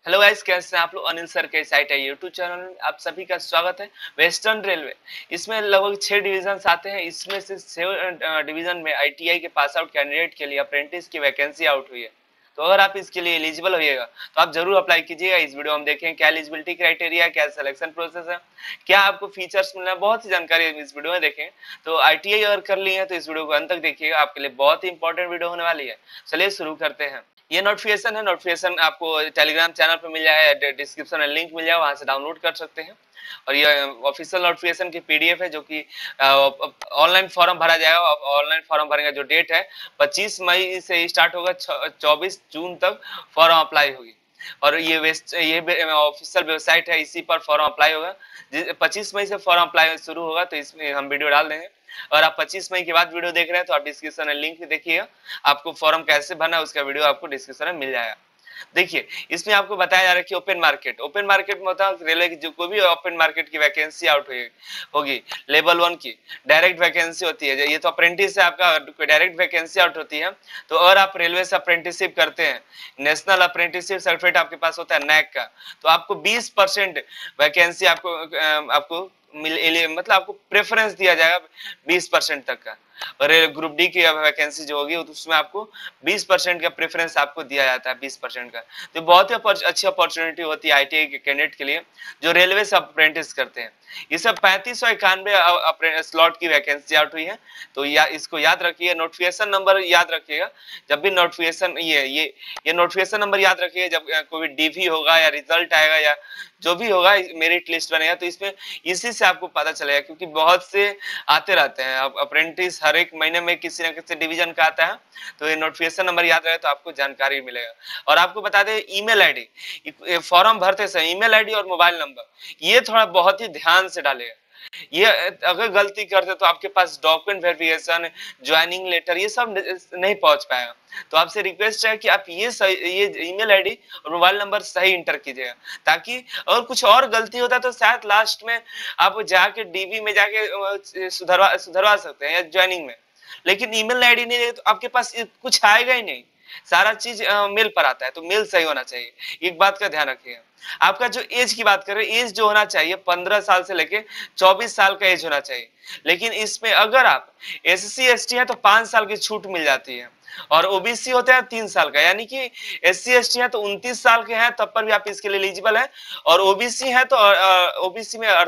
Hello guys, कैसे हैं आप लोग। अनिल सर के साइट है यूट्यूब चैनल में आप सभी का स्वागत है। वेस्टर्न रेलवे इसमें लगभग 6 डिवीजन आते हैं। इसमें से 6 डिवीजन में आईटीआई के पास आउट कैंडिडेट के लिए अप्रेंटिस की वैकेंसी आउट हुई है। तो अगर आप इसके लिए एलिजिबल होइएगा तो आप जरूर अप्लाई कीजिएगा। इस वीडियो में देखें क्या एलिजिबिलिटी क्राइटेरिया है, क्या सिलेक्शन प्रोसेस है, क्या आपको फीचर्स मिलना है, बहुत सी जानकारी इस वीडियो में देखें। तो आईटीआई अगर कर ली है तो इस वीडियो को अंत तक देखिएगा, आपके लिए बहुत ही इंपॉर्टेंट वीडियो होने वाली है। चलिए शुरू करते हैं। ये नोटिफिकेशन है, नोटिफिकेशन आपको टेलीग्राम चैनल पर मिल जाए, डिस्क्रिप्शन में लिंक मिल जाए, वहां से डाउनलोड कर सकते हैं। और ये ऑफिशियल नोटिफिकेशन की पीडीएफ है जो कि ऑनलाइन फॉर्म भरा जाएगा। ऑनलाइन फॉर्म भरने का जो डेट है 25 मई से स्टार्ट होगा, 24 जून तक फॉर्म अप्लाई होगी। और ये ऑफिशियल वेबसाइट है, इसी पर फॉर्म अप्लाई होगा। 25 मई से फॉर्म अप्लाई शुरू होगा, तो इसमें हम वीडियो डाल देंगे। और आप 25 मई के बाद वीडियो देख रहे हैं तो आप डिस्क्रिप्शन में लिंक देखिएगा, आपको फॉर्म कैसे भरना है उसका वीडियो आपको डिस्क्रिप्शन में मिल जाएगा। देखिए, इसमें आपको बताया जा रहा है कि ओपन मार्केट में होता है रेलवे की जो कोई भी ओपन मार्केट की वैकेंसी आउट होगी लेवल 1 की डायरेक्ट वैकेंसी होती है। ये तो अप्रेंटिस है आपका, डायरेक्ट वैकेंसी आउट होती है। तो अगर आप रेलवे से अप्रेंटिसशिप करते हैं, नेशनल अप्रेंटिसशिप सर्टिफिकेट आपके पास होता है नैक का, तो आपको 20% वैकेंसी आपको मतलब आपको प्रेफरेंस दिया जाएगा 20% तक का। और ग्रुप डी की वैकेंसी जो होगी तो उसमें आपको 20% का प्रेफरेंस आपको दिया जाता है, 20% का। तो बहुत ही अच्छी अपॉर्चुनिटी होती है आईटीआई के कैंडिडेट के लिए जो रेलवे से अप्रेंटिस करते हैं। ये सब 3591 स्लॉट की वैकेंसी आउट हुई है। तो इसको याद रखिए, नोटिफिकेशन नंबर याद रखिएगा। जब भी नोटिफिकेशन ये नोटिफिकेशन नंबर याद रखिए, जब कोई डीवी होगा या रिजल्ट आएगा या जो भी होगा मेरिट लिस्ट बनेगा तो इसमें इसी से आपको पता चलेगा, क्योंकि बहुत से आते रहते हैं अप्रेंटिस, हर एक महीने में किसी न किसी डिवीजन का आता है। तो ये नोटिफिकेशन नंबर याद रहे तो आपको जानकारी मिलेगा। और आपको बता दें ईमेल आईडी, फॉर्म भरते समय ईमेल आईडी और मोबाइल नंबर ये थोड़ा बहुत ही ध्यान से डालेगा। ये अगर गलती करते तो आपके पास डॉक्यूमेंट वेरिफिकेशन, ज्वाइनिंग लेटर ये सब नहीं पहुंच पाएगा। तो आपसे रिक्वेस्ट है कि आप ये ईमेल आईडी और मोबाइल नंबर सही इंटर कीजिएगा, ताकि अगर कुछ और गलती होता तो शायद लास्ट में आप जाके डीबी में जाके सुधरवा सकते हैं या ज्वाइनिंग में। लेकिन ईमेल आईडी नहीं है तो आपके पास कुछ आएगा ही नहीं, सारा चीज मेल पर आता है। तो मेल सही होना चाहिए, एक बात का ध्यान रखिएगा। आपका जो एज की बात करें, एज जो होना चाहिए 15 साल से लेके 24 साल का एज होना चाहिए। लेकिन इसमें अगर आप एससी एसटी है तो 5 साल की छूट मिल जाती है, और ओबीसी होता है 3 साल का। यानी कि एससी एसटी है तो 29 साल के हैं तब पर भी आप इसके लिए एलिजिबल हैं, और ओबीसी है तो ओबीसी में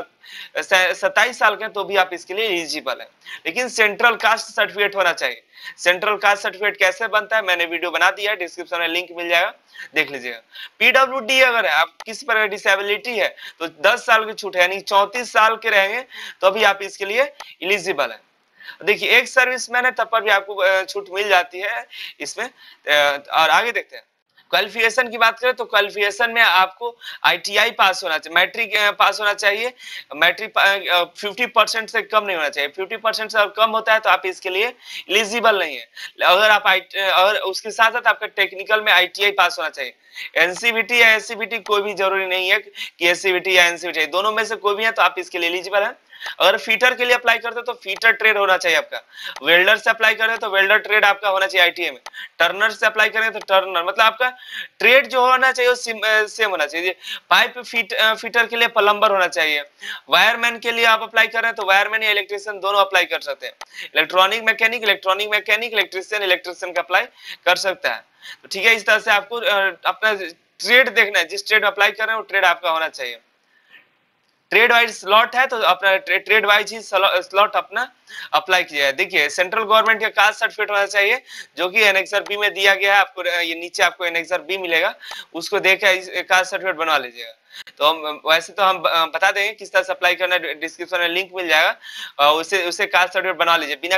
27 साल के तो भी आप इसके लिए एलिजिबल है। लेकिन सेंट्रल कास्ट सर्टिफिकेट होना चाहिए। सेंट्रल कास्ट सर्टिफिकेट कैसे बनता है मैंने वीडियो बना दिया है, डिस्क्रिप्शन में लिंक मिल जाएगा, देख लीजिएगा। पीडब्ल्यूडी अगर है, आप किसी प्रकार की डिसेबिलिटी है तो 10 साल की छूट है, यानी 34 साल के रहेंगे तो भी आप इसके लिए एलिजिबल है। देखिए, एक सर्विसमैन है तब पर भी आपको छूट मिल जाती है इसमें। और आगे देखते हैं, क्वालिफिकेशन की बात करें तो क्वालिफिकेशन में आपको आईटीआई पास होना चाहिए, मैट्रिक पास होना चाहिए। मैट्रिक 50% से कम नहीं होना चाहिए। 50% से कम होता है तो आप इसके लिए एलिजिबल नहीं है। अगर उसके साथ साथ आपका टेक्निकल में आईटीआई पास होना चाहिए। एनसीबीटी या एससीबीटी कोई भी जरूरी नहीं है कि एससीबीटी या एनसीबीटी, दोनों में से कोई भी है तो आप इसके लिए एलिजिबल है। अगर फीटर के लिए अप्लाई करते हो तो फीटर ट्रेड होना चाहिए आपका। वेल्डर से अप्लाई करें तो वेल्डर ट्रेड आपका होना चाहिए आईटीआई में। टर्नर से अप्लाई करें तो टर्नर, मतलब आपका ट्रेड जो होना चाहिए वो सेम होना चाहिए। पाइप फीटर के लिए प्लम्बर होना चाहिए। वायरमैन के लिए आप अप्लाई कर रहे हैं तो वायरमैन या इलेक्ट्रिशियन दोनों अप्लाई कर सकते हैं। इलेक्ट्रॉनिक मैकेनिक, इलेक्ट्रिशियन का अप्लाई कर सकता है। तो ठीक है, इस तरह से आपको अपना ट्रेड देखना है, जिस ट्रेड में अप्लाई कर रहे हैं वो ट्रेड आपका होना चाहिए। ट्रेड वाइज स्लॉट है तो अपना ट्रेड वाइज ही स्लॉट अपना अप्लाई किया। देखिए, सेंट्रल गवर्नमेंट का कास्ट सर्टिफिकेट होना चाहिए जो कि एनेक्सर बी में दिया गया है। आपको ये नीचे आपको एनेक्सर बी मिलेगा, उसको देख कास्ट सर्टिफिकेट बनवा लीजिएगा। तो हम वैसे तो हम बता देंगे किस तरह से अप्लाई करना है, डिस्क्रिप्शन में लिंक मिल जाएगा, उसे कास्ट सर्टिफिकेट बनवा लीजिए। बिना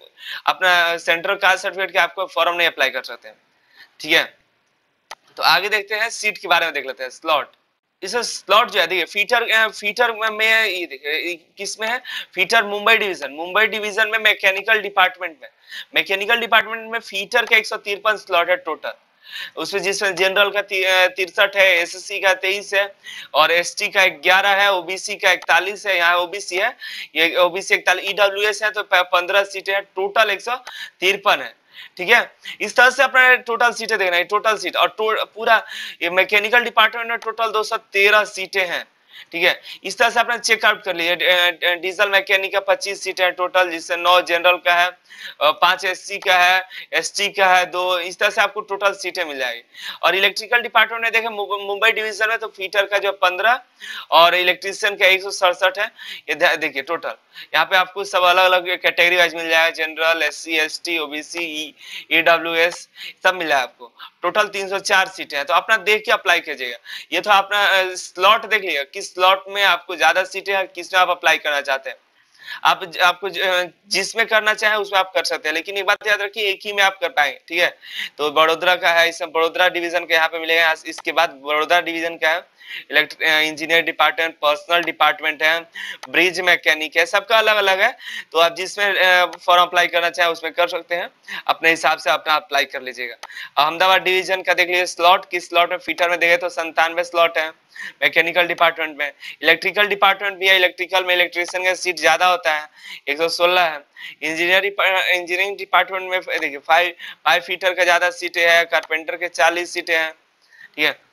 अपना सेंट्रल कास्ट सर्टिफिकेट के आपको फॉर्म नहीं अप्लाई कर सकते हैं। ठीक है, तो आगे देखते हैं, सीट के बारे में देख लेते हैं। स्लॉट, इस स्लॉट जो है देखिए, फीटर में ये देखिए किस में है, फीटर मुंबई डिवीजन में मैकेनिकल डिपार्टमेंट में फीटर का 153 स्लॉट है टोटल। उसमें जिसमें जनरल का 63 है, एसएससी का 23 है, और एसटी का 11 है, ओबीसी का 41 है। यहाँ ओबीसी है, ये ओबीसी 41, ईडब्ल्यूएस है तो 15 सीटें है, टोटल 153 है। ठीक है। इस तरह से अपना टोटल सीटें देखना है, टोटल सीट और पूरा ये मैकेनिकल डिपार्टमेंट में टोटल 213 सीटें हैं, ठीक है। इस तरह से अपना चेकआउट कर लीजिए। डीजल मैकेनिक का 25 सीट है टोटल, जिससे 9 जनरल का है, 5 एससी का है, एसटी का है 2, इस तरह से आपको टोटल सीटें मिल जाएगी। और इलेक्ट्रिकल डिपार्टमेंट में देखें मुंबई डिवीजन में तो फीटर का जो 15 और इलेक्ट्रीशियन का 167 है। ये देखिए टोटल यहाँ पे आपको सब अलग अलग कैटेगरी वाइज मिल जाएगा, general, SC, ST, OBC, EWS सब मिला है आपको। टोटल 304 सीटें हैं, तो अपना देख के अप्लाई कीजिएगा। ये तो अपना स्लॉट देख लिएगा, किस स्लॉट में आपको ज्यादा सीटें हैं, किस में आप अप्लाई करना चाहते हैं। आपको जिसमें करना चाहे उसमें आप कर सकते हैं, लेकिन एक बात याद रखिए, एक ही में आप कर पाएंगे, ठीक है। तो बड़ोदरा का है, इसमें बड़ोदरा डिवीजन के यहाँ पे मिलेगा। इसके बाद बड़ोदरा डिवीजन का है इंजीनियर डिपार्टमेंट, पर्सनल डिपार्टमेंट है, ब्रिज मैकेनिक है, सबका अलग अलग है। तो आप जिसमें फॉर्म अप्लाई करना चाहे उसमें कर सकते हैं, अपने हिसाब से अपना अप्लाई कर लीजिएगा। अहमदाबाद डिवीजन का देख लीजिए स्लॉट, किस स्लॉट में फीटर में देखे तो 97 स्लॉट है मैकेनिकल डिपार्टमेंट में। इलेक्ट्रिकल डिपार्टमेंट भी है, इलेक्ट्रिकल में इलेक्ट्रिशियन का सीट ज्यादा होता है, 116 है। इंजीनियरिंग डिपार्टमेंट में देखिए 5 फीटर का ज्यादा सीटें है, कारपेंटर के 40 सीटें हैं, ठीक है।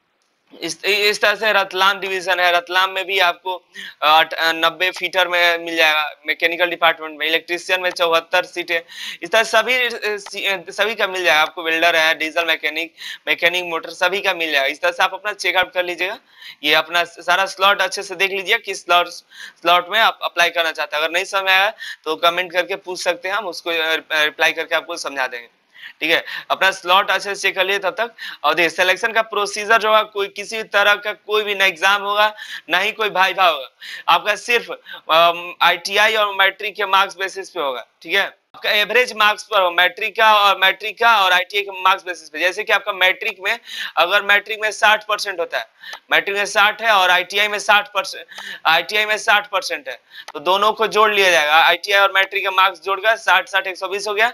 इस तरह से रतलाम डिवीजन है, रतलाम में भी आपको 90 फीटर में मिल जाएगा मैकेनिकल डिपार्टमेंट में। इलेक्ट्रीशियन में 74 सीटें, इस तरह सभी का मिल जाएगा आपको। वेल्डर है, डीजल मैकेनिक मोटर सभी का मिल जाएगा। इस तरह से आप अपना चेकआउट कर लीजिएगा। ये अपना सारा स्लॉट अच्छे से देख लीजिए, किस स्लॉट में आप अप्लाई करना चाहते हैं। अगर नहीं समझ आया तो कमेंट करके पूछ सकते हैं, हम उसको रिप्लाई करके आपको समझा देंगे, ठीक है। अपना स्लॉट अच्छे से चेक कर लिए तब तक। और देखिए सिलेक्शन का प्रोसीजर जो है, कोई किसी भी तरह का कोई भी ना एग्जाम होगा, ना ही कोई भाई होगा, आपका सिर्फ आईटीआई और मैट्रिक के मार्क्स बेसिस पे होगा, ठीक है। आपका एवरेज मार्क्स पर हो, मैट्रिक का और आईटीआई के मार्क्स बेसिस पे। जैसे कि आपका मैट्रिक में, अगर मैट्रिक में 60% होता है, मैट्रिक में 60 है और आईटीआई में 60% है, तो दोनों को जोड़ लिया जाएगा। आईटीआई और मैट्रिक का मार्क्स जोड़कर 60 120 हो गया,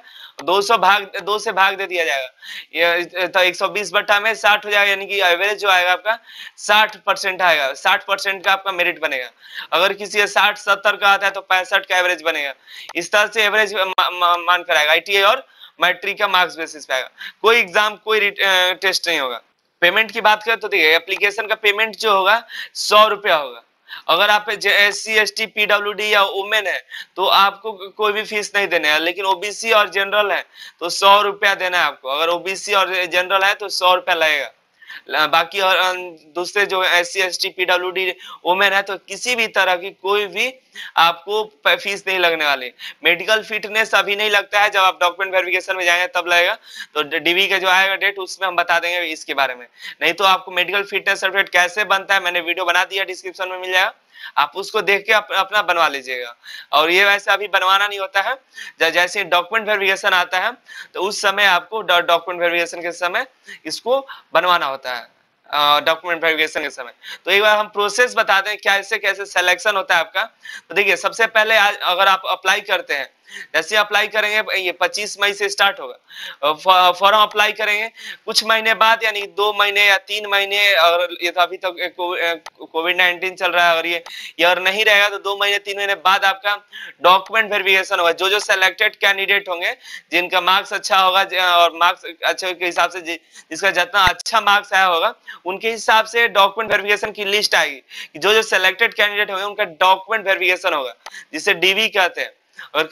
2 से भाग दे दिया जाएगा, ये तो 120 बट्टा में 60 हो जाएगा, यानी कि एवरेज जो आएगा आपका 60% आएगा। 60% का आपका मेरिट बनेगा। अगर किसी का 60-70 का आता है तो 65 का एवरेज बनेगा। इस तरह से एवरेज मान कर आएगा। आईटीआई और मैट्रिक का मार्क्स बेसिस पे आएगा, कोई एग्जाम कोई टेस्ट नहीं होगा। पेमेंट की बात करें तो देखिए एप्लीकेशन का पेमेंट जो होगा 100 रुपया होगा। अगर आप SC ST PWD या वुमेन है तो आपको कोई भी फीस नहीं देना है, लेकिन ओबीसी और जनरल है तो 100 रुपया देना है आपको। अगर ओबीसी और जनरल है तो 100 रुपया लगेगा। बाकी और दूसरे जो SC ST PWD वुमेन है तो किसी भी तरह की कोई भी आपको फीस नहीं लगने वाली। मेडिकल फिटनेस अभी नहीं लगता है, जब आप डॉक्यूमेंट वेरिफिकेशन में जाएंगे तब लगेगा। तो डीवी का जो आएगा डेट उसमें हम बता देंगे इसके बारे में। नहीं तो आपको मेडिकल फिटनेस सर्टिफिकेट कैसे बनता है मैंने वीडियो बना दिया, डिस्क्रिप्शन में मिल जाएगा, आप उसको देख के अपना बनवा लीजिएगा। और ये वैसे अभी बनवाना नहीं होता है, जैसे डॉक्यूमेंट वेरिफिकेशन आता है तो उस समय आपको डॉक्यूमेंट वेरिफिकेशन के समय इसको बनवाना होता है, डॉक्यूमेंट वेरिफिकेशन के समय। तो एक बार हम प्रोसेस बताते हैं कैसे कैसे सिलेक्शन होता है आपका। तो देखिए सबसे पहले अगर आप अप्लाई करते हैं, जैसे अप्लाई करेंगे, ये 25 मई से स्टार्ट होगा, फॉर्म अप्लाई करेंगे कुछ महीने बाद, यानी 2 महीने या 3 महीने, और ये तो अभी तक कोविड-19 चल रहा है, और ये ईयर नहीं रहेगा तो 2 महीने 3 महीने बाद आपका डॉक्यूमेंट वेरिफिकेशन होगा। जो सिलेक्टेड कैंडिडेट होंगे, जिनका मार्क्स अच्छा होगा और मार्क्स अच्छे के हिसाब से जिसका जितना अच्छा मार्क्स आया होगा उनके हिसाब से डॉक्यूमेंट वेरिफिकेशन की लिस्ट आएगी। जो सिलेक्टेड कैंडिडेट होंगे उनका डॉक्यूमेंट वेरिफिकेशन होगा, जिसे डीवी कहते हैं। और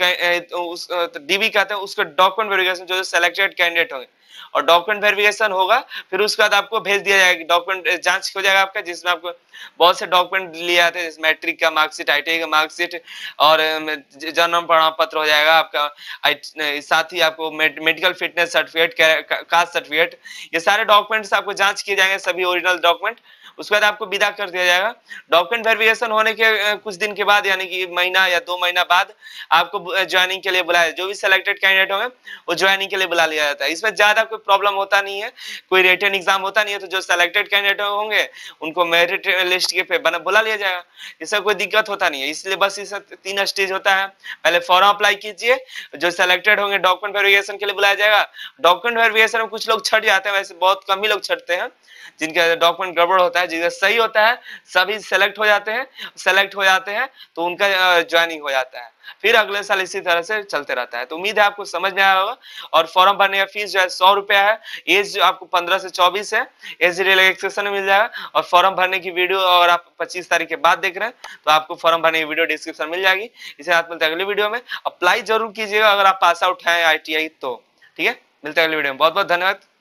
डीबी कहते हैं उसको, डॉक्यूमेंट वेरिफिकेशन जो सिलेक्टेड कैंडिडेट होंगे, और डॉक्यूमेंट वेरिफिकेशन होगा फिर उसके बाद आपको भेज दिया जाएगा, डॉक्यूमेंट जांच हो जाएगा आपका, जिसमें आपको बहुत से डॉक्यूमेंट लिए जाते हैं, जैसे मैट्रिक का मार्कशीट, आईटीआई का मार्कशीट, और जन्म प्रमाण पत्र हो जाएगा आपका। साथ ही आपको medical fitness certificate, caste certificate, ये सारे डॉक्यूमेंट्स आपको जांच किए जाएंगे, सभी ओरिजिनल डॉक्यूमेंट। उसके बाद आपको विदा कर दिया जाएगा। डॉक्यूमेंट वेरिफिकेशन होने के कुछ दिन के बाद, यानी कि महीना या 2 महीना बाद आपको ज्वाइनिंग के लिए बुलाया, जो भी सिलेक्टेड कैंडिडेट होंगे वो ज्वाइनिंग के लिए बुला लिया जाता है। इसमें ज्यादा कोई प्रॉब्लम होता नहीं है, कोई रिटन एग्जाम होता नहीं है। तो जो सिलेक्टेड कैंडिडेट होंगे उनको मेरिट लिस्ट के पे बुला लिया जाएगा, इससे कोई दिक्कत होता नहीं है। इसलिए बस इस 3 स्टेज होता है। पहले फॉर्म अप्लाई कीजिए, जो सिलेक्टेड होंगे डॉक्यूमेंट वेरिफिकेशन के लिए बुलाया जाएगा। डॉक्यूमेंट वेरिफिकेशन में कुछ लोग छट जाते हैं, वैसे बहुत कम ही लोग छटते हैं जिनका डॉक्यूमेंट गड़बड़ होता है, जिसका सही होता है सभी सेलेक्ट हो जाते हैं तो उनका ज्वाइनिंग हो जाता है, फिर अगले साल इसी तरह से चलते रहता है। तो उम्मीद है आपको समझ में आया होगा। और फॉर्म भरने का फीस जो है 100 रुपया है, एज जो आपको 15 से 24 है, एज रिलैक्सेशन मिल जाएगा। और फॉर्म भरने की वीडियो अगर आप 25 तारीख के बाद देख रहे हैं तो आपको फॉर्म भरने की वीडियो डिस्क्रिप्शन मिल जाएगी। इसे साथ मिलते हैं अगली वीडियो में। अप्लाई जरूर कीजिएगा अगर आप पास आउट हैं ITI तो। ठीक है, मिलते हैं अगली वीडियो में। बहुत बहुत धन्यवाद।